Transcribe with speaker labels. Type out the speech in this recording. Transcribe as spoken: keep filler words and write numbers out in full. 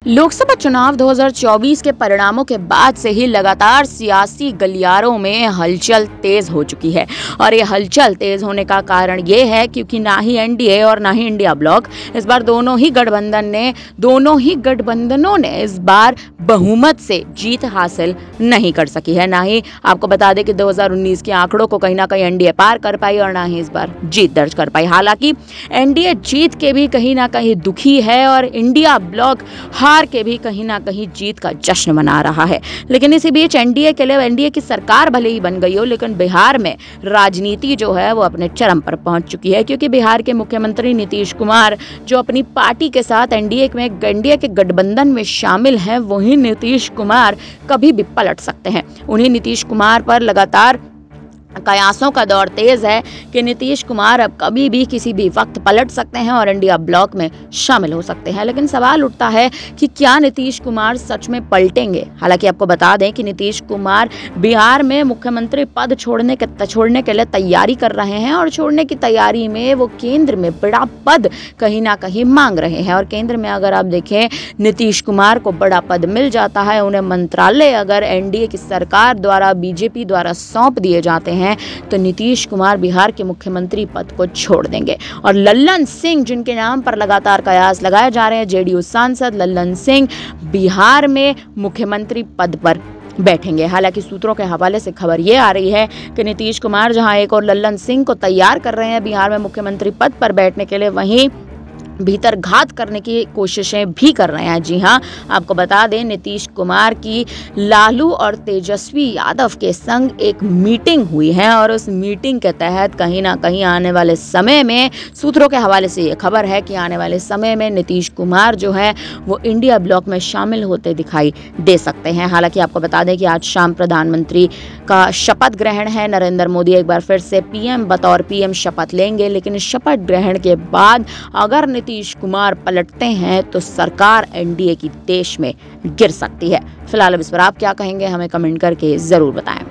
Speaker 1: लोकसभा चुनाव दो हज़ार चौबीस के परिणामों के बाद से ही लगातार सियासी गलियारों में हलचल तेज हो चुकी है और ये हलचल तेज होने का कारण ये है क्योंकि ना ही एनडीए और ना ही इंडिया ब्लॉक इस बार दोनों ही गठबंधन ने दोनों ही गठबंधनों ने इस बार बहुमत से जीत हासिल नहीं कर सकी है। ना ही आपको बता दें कि दो हज़ार उन्नीस के आंकड़ों को कहीं ना कहीं एनडीए पार कर पाई और ना ही इस बार जीत दर्ज कर पाई। हालांकि एनडीए जीत के भी कहीं ना कहीं दुखी है और इंडिया ब्लॉक हार के भी कहीं ना कहीं जीत का जश्न मना रहा है। लेकिन इसी बीच एनडीए के लिए एनडीए की सरकार भले ही बन गई हो, लेकिन बिहार में राजनीति जो है वो अपने चरम पर पहुंच चुकी है क्योंकि बिहार के मुख्यमंत्री नीतीश कुमार जो अपनी पार्टी के साथ एनडीए में एनडीए के गठबंधन में शामिल हैं, वहीं नीतीश कुमार कभी भी पलट सकते हैं। उन्हीं नीतीश कुमार पर लगातार कयासों का दौर तेज है कि नीतीश कुमार अब कभी भी किसी भी वक्त पलट सकते हैं और इंडिया ब्लॉक में शामिल हो सकते हैं। लेकिन सवाल उठता है कि क्या नीतीश कुमार सच में पलटेंगे। हालांकि आपको बता दें कि नीतीश कुमार बिहार में मुख्यमंत्री पद छोड़ने के छोड़ने के लिए तैयारी कर रहे हैं और छोड़ने की तैयारी में वो केंद्र में बड़ा पद कहीं ना कहीं मांग रहे हैं। और केंद्र में अगर आप देखें नीतीश कुमार को बड़ा पद मिल जाता है, उन्हें मंत्रालय अगर एनडीए की सरकार द्वारा बीजेपी द्वारा सौंप दिए जाते हैं हैं तो नीतीश कुमार बिहार के मुख्यमंत्री पद को छोड़ देंगे। और लल्लन सिंह जिनके नाम पर लगातार कयास लगाए जा रहे हैं, जेडीयू सांसद लल्लन सिंह बिहार में मुख्यमंत्री पद पर बैठेंगे। हालांकि सूत्रों के हवाले से खबर ये आ रही है कि नीतीश कुमार जहां एक और लल्लन सिंह को तैयार कर रहे हैं बिहार में मुख्यमंत्री पद पर बैठने के लिए, वहीं भीतर घात करने की कोशिशें भी कर रहे हैं। जी हां, आपको बता दें नीतीश कुमार की लालू और तेजस्वी यादव के संग एक मीटिंग हुई है और उस मीटिंग के तहत कहीं ना कहीं आने वाले समय में सूत्रों के हवाले से ये खबर है कि आने वाले समय में नीतीश कुमार जो है वो इंडिया ब्लॉक में शामिल होते दिखाई दे सकते हैं। हालांकि आपको बता दें कि आज शाम प्रधानमंत्री का शपथ ग्रहण है। नरेंद्र मोदी एक बार फिर से पीएम बतौर पीएम शपथ लेंगे, लेकिन शपथ ग्रहण के बाद अगर नीतीश कुमार पलटते हैं तो सरकार एनडीए की देश में गिर सकती है। फिलहाल अब इस पर आप क्या कहेंगे, हमें कमेंट करके जरूर बताएं।